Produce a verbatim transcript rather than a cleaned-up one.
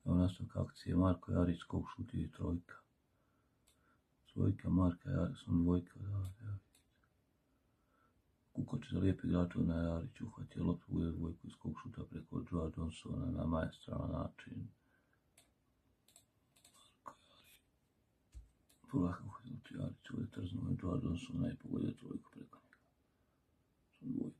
Evo nastavka akcije, Marko Jarić skok šutio i trojka. Trojka Marka Jarić, on dvojka da, Kukoč za lijep igrača na Jarić uhvatio loptu u dvojku i skok šuta preko Joea Johnsona na maestralan način. Prvak uhvatio Jarić, ovdje trznuo je Joea Johnsona i pogodio trojku preko njega.